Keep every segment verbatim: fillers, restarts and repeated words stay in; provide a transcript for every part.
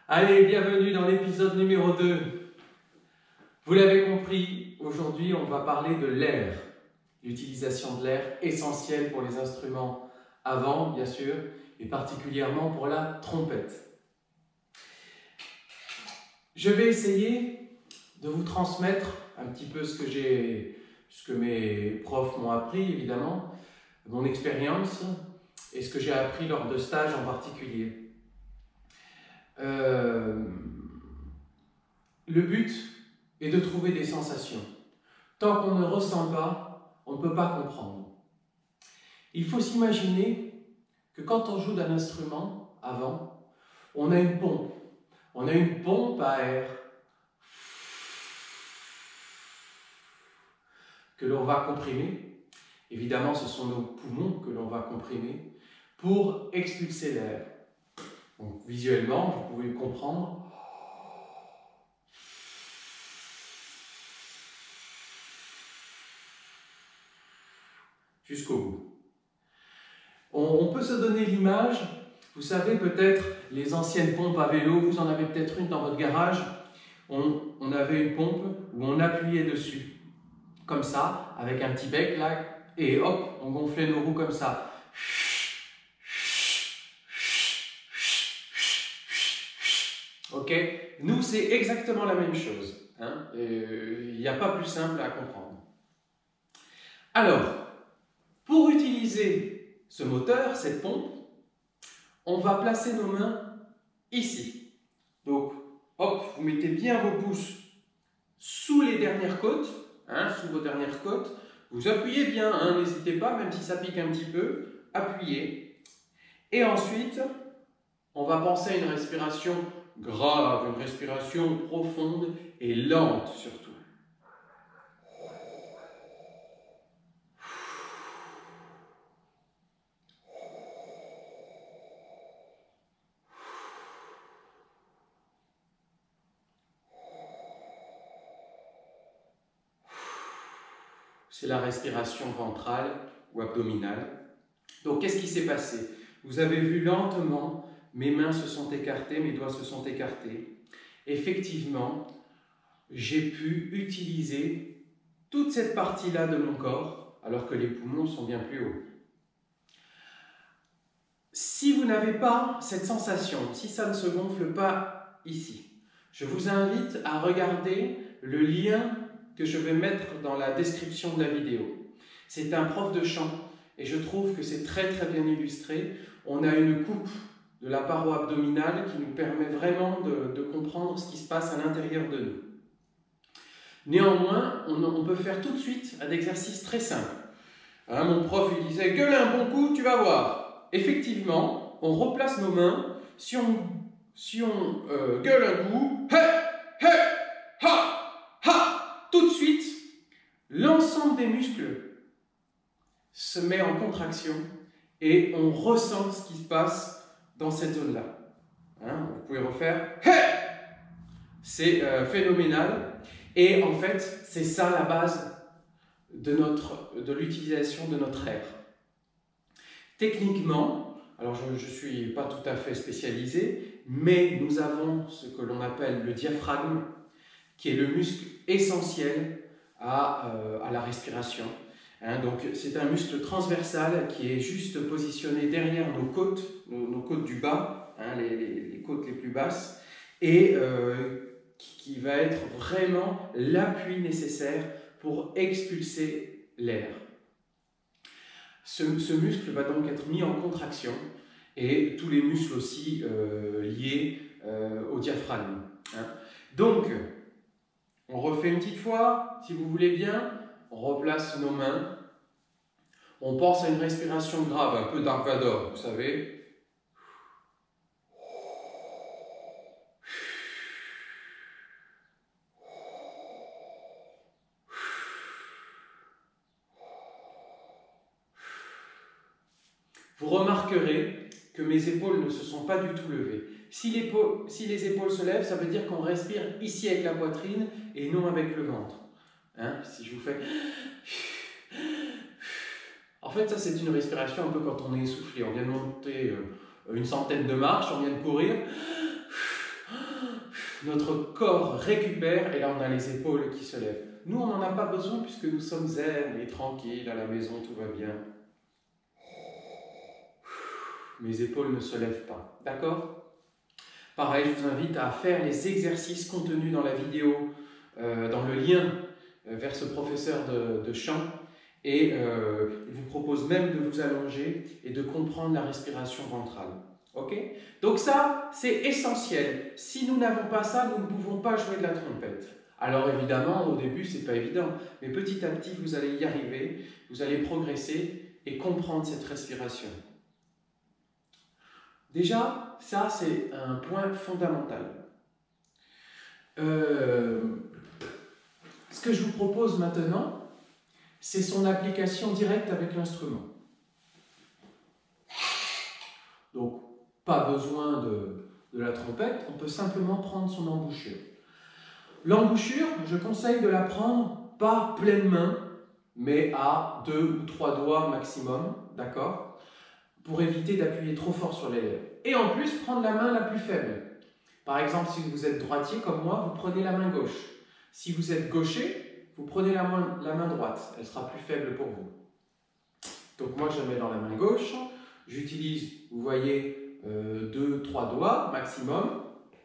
Allez, bienvenue dans l'épisode numéro deux. Vous l'avez compris, aujourd'hui on va parler de l'air. L'utilisation de l'air essentielle pour les instruments à vent, bien sûr, et particulièrement pour la trompette. Je vais essayer de vous transmettre un petit peu ce que j'ai, ce que mes profs m'ont appris, évidemment, mon expérience et ce que j'ai appris lors de stages en particulier. Euh, le but est de trouver des sensations. Tant qu'on ne ressent pas, on ne peut pas comprendre. Il faut s'imaginer que quand on joue d'un instrument à vent, on a une pompe. On a une pompe à air que l'on va comprimer. Évidemment, ce sont nos poumons que l'on va comprimer pour expulser l'air. Donc, visuellement, vous pouvez le comprendre. Jusqu'au bout. On, on peut se donner l'image, vous savez peut-être les anciennes pompes à vélo, vous en avez peut-être une dans votre garage. On, on avait une pompe où on appuyait dessus, comme ça, avec un petit bec là, et hop, on gonflait nos roues comme ça. Ok, nous c'est exactement la même chose. Hein, il n'y a pas plus simple à comprendre. Alors, pour utiliser ce moteur, cette pompe, on va placer nos mains ici. Donc, hop, vous mettez bien vos pouces sous les dernières côtes, hein, sous vos dernières côtes. Vous appuyez bien, hein, n'hésitez pas, même si ça pique un petit peu, appuyez. Et ensuite, on va penser à une respiration grave, une respiration profonde et lente surtout. C'est la respiration ventrale ou abdominale. Donc, qu'est-ce qui s'est passé? Vous avez vu lentement, mes mains se sont écartées, mes doigts se sont écartés. Effectivement, j'ai pu utiliser toute cette partie-là de mon corps, alors que les poumons sont bien plus hauts. Si vous n'avez pas cette sensation, si ça ne se gonfle pas ici, je vous invite à regarder le lien que je vais mettre dans la description de la vidéo. C'est un prof de chant et je trouve que c'est très très bien illustré. On a une coupe de la paroi abdominale qui nous permet vraiment de, de comprendre ce qui se passe à l'intérieur de nous. Néanmoins, on, on peut faire tout de suite un exercice très simple. Hein, mon prof il disait « gueule un bon coup, tu vas voir ». Effectivement, on replace nos mains. Si on, si on euh, gueule un coup, « hey, hey, ha, ha », tout de suite, l'ensemble des muscles se met en contraction et on ressent ce qui se passe dans cette zone-là. Hein, vous pouvez refaire. Hey, c'est euh, phénoménal. Et en fait, c'est ça la base de, notre, de l'utilisation de notre air. Techniquement, alors je ne suis pas tout à fait spécialisé, mais nous avons ce que l'on appelle le diaphragme, qui est le muscle essentiel à, euh, à la respiration. Hein, donc c'est un muscle transversal qui est juste positionné derrière nos côtes, nos, nos côtes du bas, hein, les, les, les côtes les plus basses, et euh, qui, qui va être vraiment l'appui nécessaire pour expulser l'air. Ce, ce muscle va donc être mis en contraction et tous les muscles aussi euh, liés euh, au diaphragme. Hein. Donc, on refait une petite fois, si vous voulez bien. On replace nos mains, on pense à une respiration grave, un peu Dark Vador, vous savez. Vous remarquerez que mes épaules ne se sont pas du tout levées. Si, si les épaules se lèvent, ça veut dire qu'on respire ici avec la poitrine et non avec le ventre. Hein, si je vous fais... En fait, ça c'est une respiration un peu quand on est essoufflé. On vient de monter une centaine de marches, on vient de courir. Notre corps récupère et là on a les épaules qui se lèvent. Nous on n'en a pas besoin puisque nous sommes zen et tranquilles à la maison, tout va bien. Mes épaules ne se lèvent pas, d'accord? Pareil, je vous invite à faire les exercices contenus dans la vidéo, euh, dans le lien euh, vers ce professeur de, de chant. Et euh, il vous propose même de vous allonger et de comprendre la respiration ventrale. Ok? Donc ça, c'est essentiel. Si nous n'avons pas ça, nous ne pouvons pas jouer de la trompette. Alors évidemment, au début, c'est pas évident, mais petit à petit, vous allez y arriver, vous allez progresser et comprendre cette respiration. Déjà, ça, c'est un point fondamental. Euh, ce que je vous propose maintenant, c'est son application directe avec l'instrument. Donc, pas besoin de, de la trompette, on peut simplement prendre son embouchure. L'embouchure, je conseille de la prendre pas pleine main, mais à deux ou trois doigts maximum, d'accord? Pour éviter d'appuyer trop fort sur les lèvres. Et en plus, prendre la main la plus faible. Par exemple, si vous êtes droitier comme moi, vous prenez la main gauche. Si vous êtes gaucher, vous prenez la main, la main droite, elle sera plus faible pour vous. Donc moi je la mets dans la main gauche, j'utilise, vous voyez, euh, deux trois doigts maximum,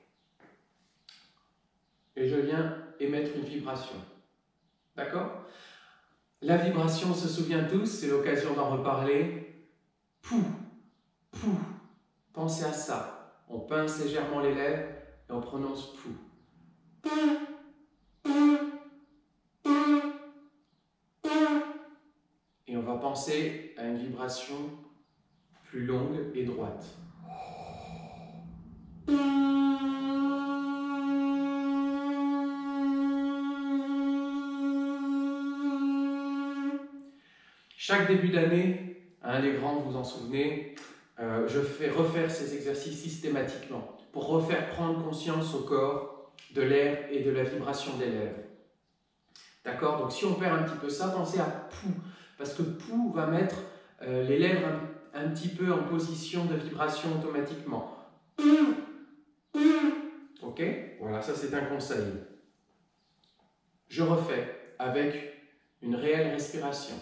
et je viens émettre une vibration. D'accord? La vibration, on se souvient tous, c'est l'occasion d'en reparler. Pou, pou, pensez à ça. On pince légèrement les lèvres et on prononce pou. Et on va penser à une vibration plus longue et droite. Chaque début d'année, hein, les grands, vous vous en souvenez, euh, je fais refaire ces exercices systématiquement pour refaire prendre conscience au corps de l'air et de la vibration des lèvres. D'accord? Donc si on perd un petit peu ça, pensez à pou, parce que pou va mettre euh, les lèvres un, un petit peu en position de vibration automatiquement. Ok? Voilà, ça c'est un conseil. Je refais avec une réelle respiration.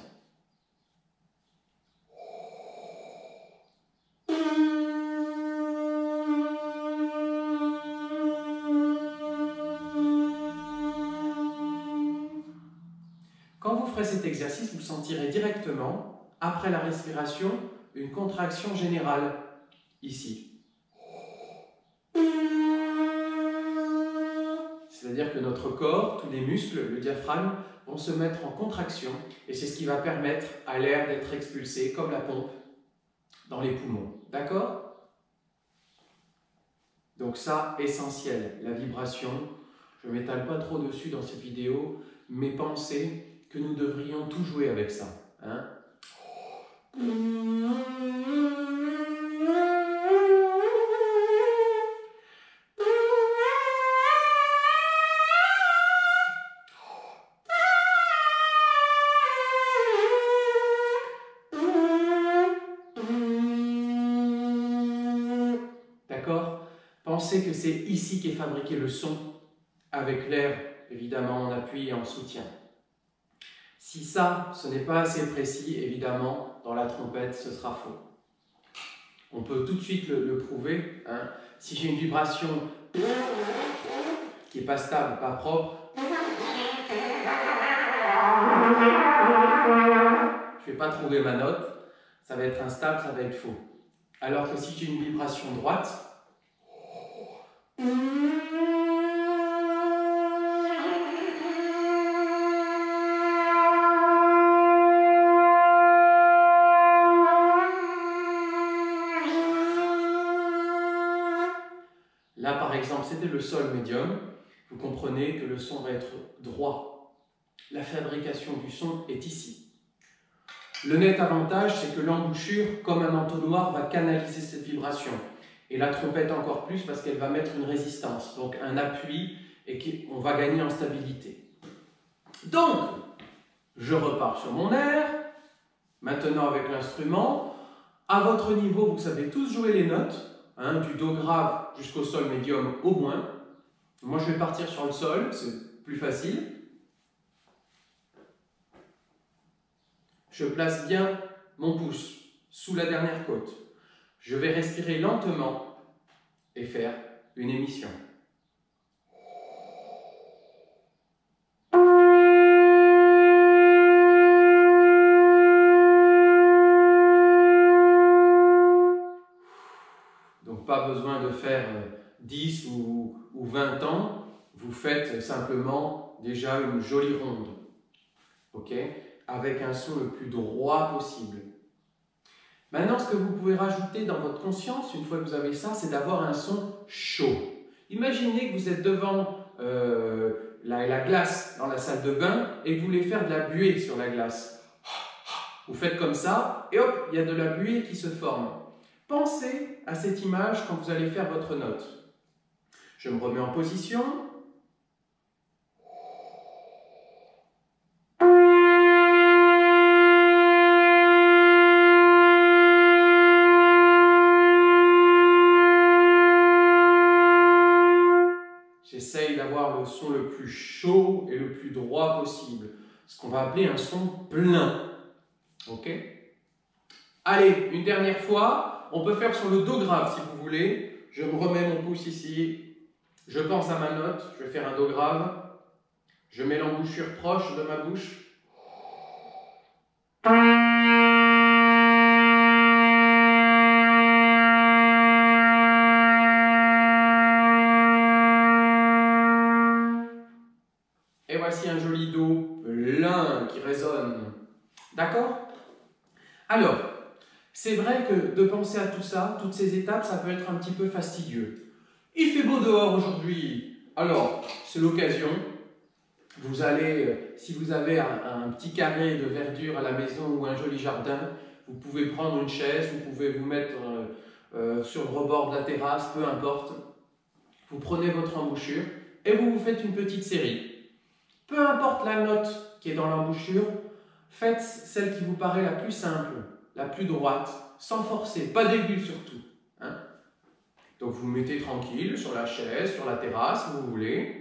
Quand vous ferez cet exercice, vous sentirez directement, après la respiration, une contraction générale, ici. C'est-à-dire que notre corps, tous les muscles, le diaphragme, vont se mettre en contraction, et c'est ce qui va permettre à l'air d'être expulsé, comme la pompe, dans les poumons. D'accord? Donc ça, essentiel, la vibration. Je ne m'étale pas trop dessus dans cette vidéo, mais pensez que nous devrions tout jouer avec ça. Hein? D'accord? Pensez que c'est ici qu'est fabriqué le son, avec l'air, évidemment, en appui et en soutien. Si ça, ce n'est pas assez précis, évidemment, dans la trompette, ce sera faux. On peut tout de suite le, le prouver. Hein. Si j'ai une vibration qui n'est pas stable, pas propre, je ne vais pas trouver ma note, ça va être instable, ça va être faux. Alors que si j'ai une vibration droite, là, par exemple, c'était le sol médium. Vous comprenez que le son va être droit. La fabrication du son est ici. Le net avantage, c'est que l'embouchure, comme un entonnoir, va canaliser cette vibration. Et la trompette encore plus parce qu'elle va mettre une résistance, donc un appui, et qu'on va gagner en stabilité. Donc, je repars sur mon air, maintenant avec l'instrument. À votre niveau, vous savez tous jouer les notes, hein, du Do grave jusqu'au sol médium au moins. Moi, je vais partir sur le sol, c'est plus facile. Je place bien mon pouce sous la dernière côte. Je vais respirer lentement et faire une émission. Donc, pas besoin de faire dix ou, ou vingt ans. Vous faites simplement déjà une jolie ronde. Ok ? Avec un son le plus droit possible. Maintenant, ce que vous pouvez rajouter dans votre conscience, une fois que vous avez ça, c'est d'avoir un son chaud. Imaginez que vous êtes devant euh, la, la glace dans la salle de bain et que vous voulez faire de la buée sur la glace. Vous faites comme ça et hop, il y a de la buée qui se forme. Pensez à cette image quand vous allez faire votre note. Je me remets en position. J'essaye d'avoir le son le plus chaud et le plus droit possible. Ce qu'on va appeler un son plein. Ok ? Allez, une dernière fois. On peut faire sur le do grave si vous voulez. Je me remets mon pouce ici. Je pense à ma note. Je vais faire un do grave. Je mets l'embouchure proche de ma bouche. Et voici un joli do plein qui résonne. D'accord ? Alors, c'est vrai que de penser à tout ça, toutes ces étapes, ça peut être un petit peu fastidieux. Il fait beau dehors aujourd'hui. Alors, c'est l'occasion. Vous allez, si vous avez un, un petit carré de verdure à la maison ou un joli jardin, vous pouvez prendre une chaise, vous pouvez vous mettre euh, euh, sur le rebord de la terrasse, peu importe. Vous prenez votre embouchure et vous vous faites une petite série. Peu importe la note qui est dans l'embouchure, faites celle qui vous paraît la plus simple, la plus droite, sans forcer, pas d'aigu surtout. Hein. Donc vous vous mettez tranquille sur la chaise, sur la terrasse, où vous voulez.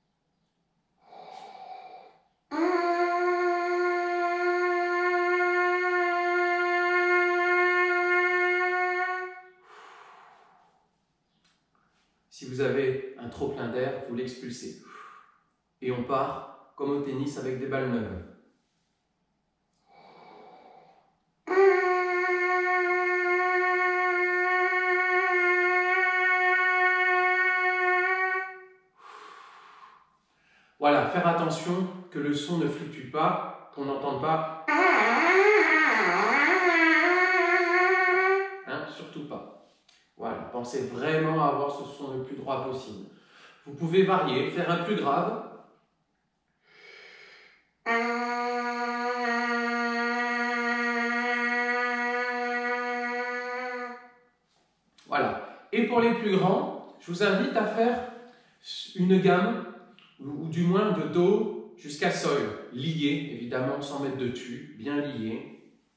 Si vous avez un trop plein d'air, vous l'expulsez. Et on part comme au tennis avec des balles neuves. Voilà, faire attention que le son ne fluctue pas, qu'on n'entende pas. Hein, surtout pas. Voilà, pensez vraiment à avoir ce son le plus droit possible. Vous pouvez varier, faire un plus grave. Voilà. Et pour les plus grands, je vous invite à faire une gamme, ou du moins de do jusqu'à sol, lié, évidemment, sans mettre de tu, bien lié.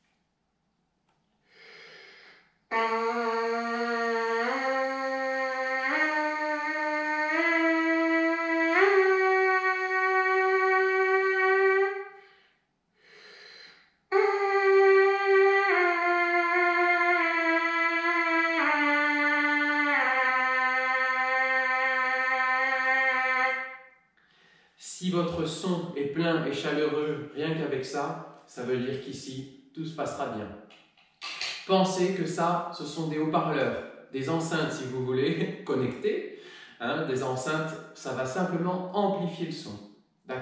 Si votre son est plein et chaleureux, rien qu'avec ça, ça veut dire qu'ici, tout se passera bien. Pensez que ça, ce sont des haut-parleurs, des enceintes si vous voulez, connectées. Hein, des enceintes, ça va simplement amplifier le son. D'accord ?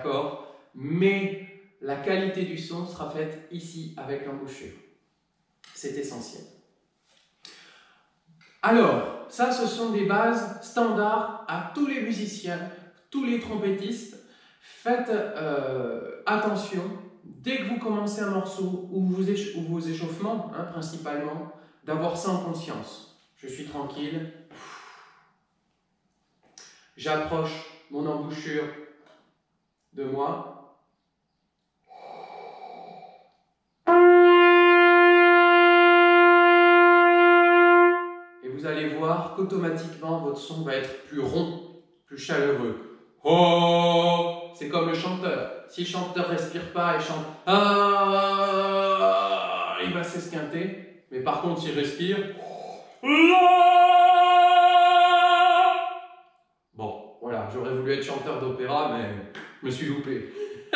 Mais la qualité du son sera faite ici avec l'embouchure. C'est essentiel. Alors, ça, ce sont des bases standards à tous les musiciens, tous les trompettistes. Faites euh, attention, dès que vous commencez un morceau ou vos, écha ou vos échauffements, hein, principalement, d'avoir ça en conscience. Je suis tranquille. J'approche mon embouchure de moi. Et vous allez voir qu'automatiquement votre son va être plus rond, plus chaleureux. Oh, c'est comme le chanteur. Si le chanteur ne respire pas et chante ah, il va s'esquinter. Mais par contre, s'il respire, bon, voilà, j'aurais voulu être chanteur d'opéra, mais je me suis loupé.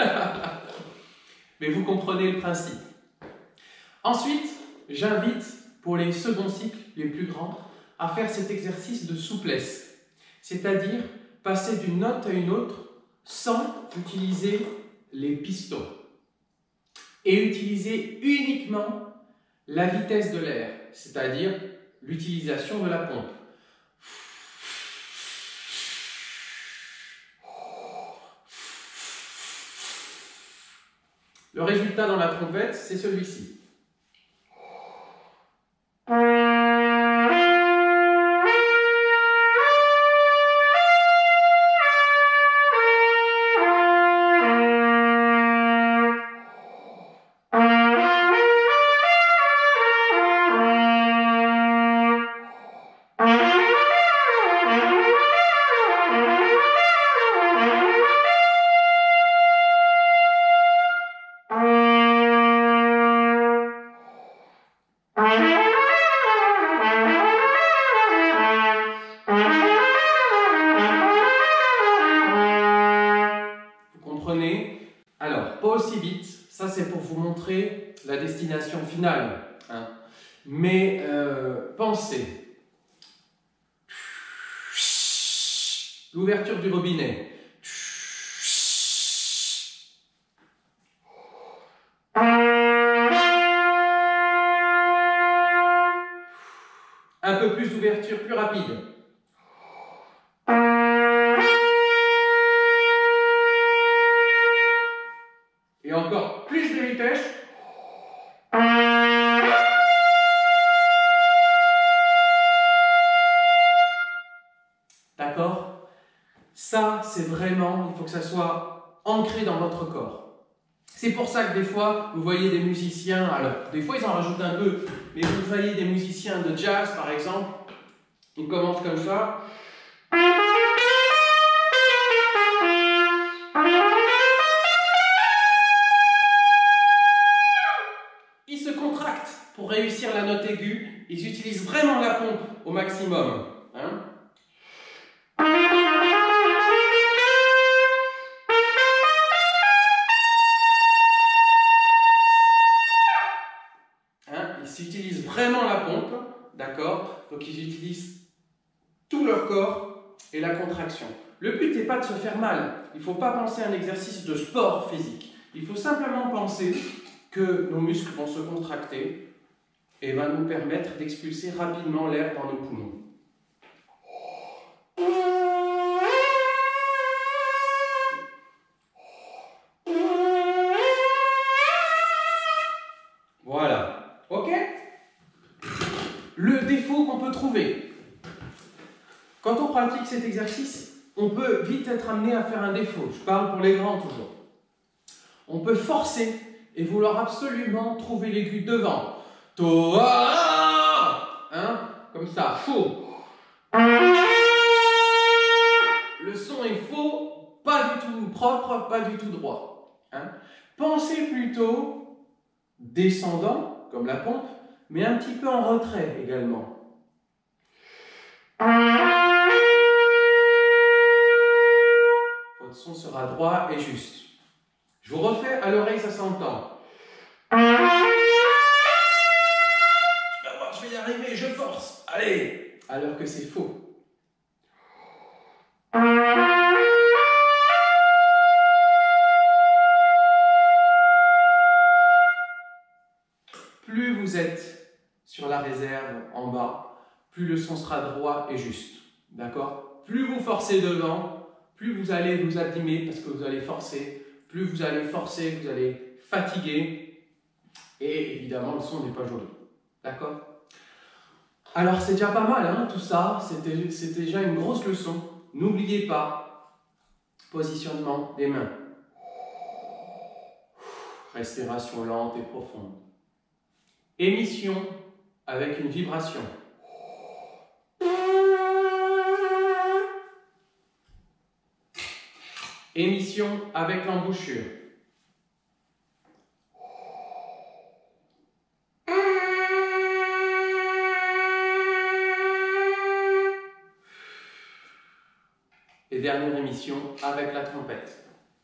Mais vous comprenez le principe. Ensuite, j'invite pour les seconds cycles, les plus grands, à faire cet exercice de souplesse. C'est-à-dire passer d'une note à une autre sans utiliser les pistons. Et utiliser uniquement la vitesse de l'air, c'est-à-dire l'utilisation de la pompe. Le résultat dans la trompette, c'est celui-ci. Alors, pas aussi vite, ça c'est pour vous montrer la destination finale. Hein. Mais euh, pensez, l'ouverture du robinet. Un peu plus d'ouverture, plus rapide. Et encore plus de vitesse. D'accord? Ça, c'est vraiment, il faut que ça soit ancré dans votre corps. C'est pour ça que des fois, vous voyez des musiciens, alors des fois ils en rajoutent un peu, mais vous voyez des musiciens de jazz par exemple, ils commencent comme ça. Ils se contractent pour réussir la note aiguë, ils utilisent vraiment la pompe au maximum. Hein? Ils utilisent vraiment la pompe, d'accord? Donc ils utilisent tout leur corps et la contraction. Le but n'est pas de se faire mal. Il ne faut pas penser à un exercice de sport physique. Il faut simplement penser que nos muscles vont se contracter et va nous permettre d'expulser rapidement l'air dans nos poumons. Voilà. Ok? Le défaut qu'on peut trouver. Quand on pratique cet exercice, on peut vite être amené à faire un défaut. Je parle pour les grands toujours. On peut forcer et vouloir absolument trouver l'aigu devant. Toa, hein? Comme ça, faux. Le son est faux, pas du tout propre, pas du tout droit. Hein? Pensez plutôt descendant, comme la pompe, mais un petit peu en retrait également. Votre son sera droit et juste. Je vous refais à l'oreille, ça s'entend. Tu vas voir, je vais y arriver, je force. Allez! Alors que c'est faux. Plus vous êtes sur la réserve en bas, plus le son sera droit et juste. D'accord? Plus vous forcez devant, plus vous allez vous abîmer parce que vous allez forcer. Plus vous allez forcer, vous allez fatiguer. Et évidemment, le son n'est pas joli. D'accord? Alors, c'est déjà pas mal, hein, tout ça. C'était, c'était déjà une grosse leçon. N'oubliez pas, positionnement des mains. Respiration lente et profonde. Émission avec une vibration. Émission avec l'embouchure. Et dernière émission avec la trompette.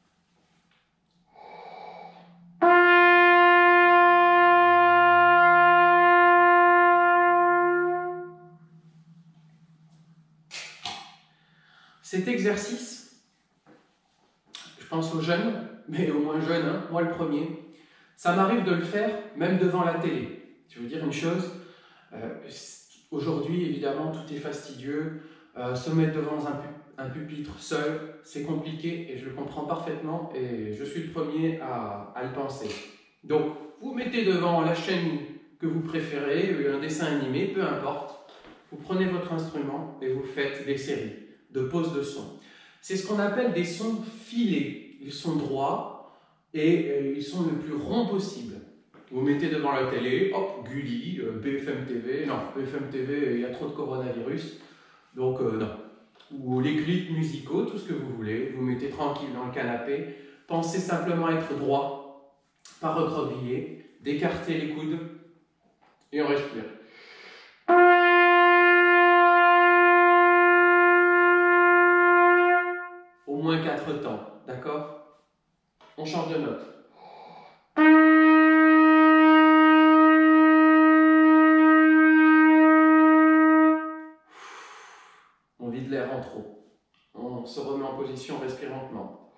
Cet exercice, je pense aux jeunes, mais aux moins jeunes, hein, moi le premier, ça m'arrive de le faire même devant la télé. Je veux dire une chose, euh, aujourd'hui évidemment tout est fastidieux, euh, se mettre devant un, pu un pupitre seul, c'est compliqué et je le comprends parfaitement et je suis le premier à, à le penser. Donc vous mettez devant la chaîne que vous préférez, un dessin animé, peu importe, vous prenez votre instrument et vous faites des séries de poses de sons. C'est ce qu'on appelle des sons filés. Ils sont droits et euh, ils sont le plus ronds possible. Vous mettez devant la télé, hop, Gulli, euh, B F M T V, non, B F M T V, il y a trop de coronavirus, donc euh, non. Ou les clips musicaux, tout ce que vous voulez, vous mettez tranquille dans le canapé, pensez simplement être droit, pas recroquevillé, d'écarter les coudes et on respire. Au moins quatre temps, d'accord? On change de note. On vide l'air en trop. On se remet en position, on respire lentement.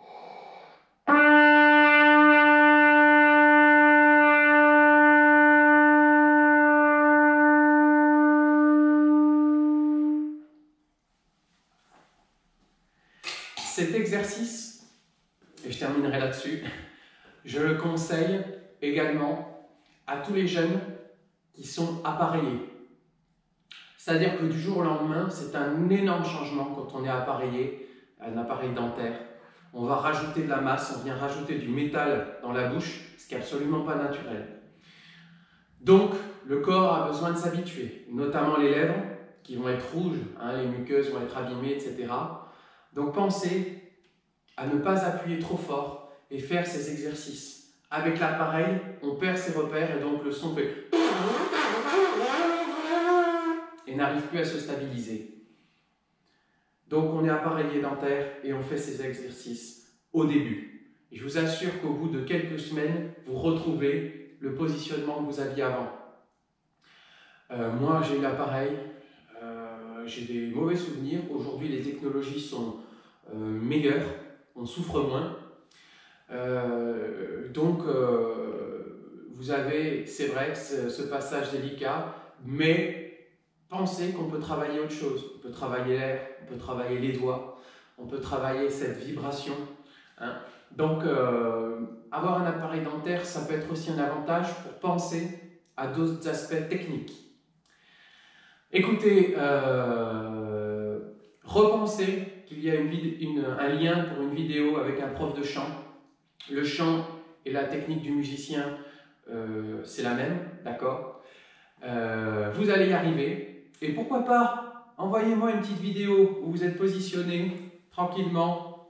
Cet exercice, et je terminerai là-dessus, je le conseille également à tous les jeunes qui sont appareillés. C'est-à-dire que du jour au lendemain, c'est un énorme changement quand on est appareillé, un appareil dentaire. On va rajouter de la masse, on vient rajouter du métal dans la bouche, ce qui n'est absolument pas naturel. Donc, le corps a besoin de s'habituer, notamment les lèvres qui vont être rouges, hein, les muqueuses vont être abîmées, et cetera. Donc, pensez à ne pas appuyer trop fort et faire ces exercices. Avec l'appareil, on perd ses repères et donc le son fait et n'arrive plus à se stabiliser. Donc on est appareillé dentaire et on fait ces exercices au début. Et je vous assure qu'au bout de quelques semaines, vous retrouvez le positionnement que vous aviez avant. Euh, moi j'ai eu l'appareil, euh, j'ai des mauvais souvenirs. Aujourd'hui les technologies sont euh, meilleures, on souffre moins. Euh, donc euh, vous avez, c'est vrai, ce, ce passage délicat, mais pensez qu'on peut travailler autre chose. On peut travailler l'air, on peut travailler les doigts, on peut travailler cette vibration. Hein. Donc, euh, avoir un appareil dentaire, ça peut être aussi un avantage pour penser à d'autres aspects techniques. Écoutez, euh, repensez qu'il y a une, une, un lien pour une vidéo avec un prof de chant. Le chant et la technique du musicien, euh, c'est la même, d'accord? euh, Vous allez y arriver. Et pourquoi pas, envoyez-moi une petite vidéo où vous êtes positionné tranquillement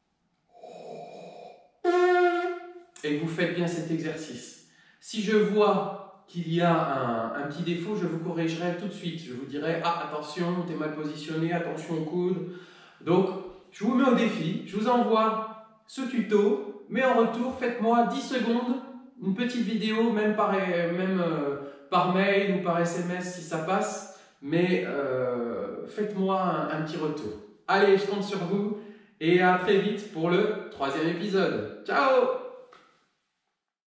et vous faites bien cet exercice. Si je vois qu'il y a un, un petit défaut, je vous corrigerai tout de suite. Je vous dirai, ah attention, t'es mal positionné, attention au coude. Donc, je vous mets au défi, je vous envoie ce tuto, mais en retour, faites-moi dix secondes, une petite vidéo, même par, même, euh, par mail ou par S M S si ça passe. Mais euh, faites-moi un, un petit retour. Allez, je compte sur vous et à très vite pour le troisième épisode. Ciao!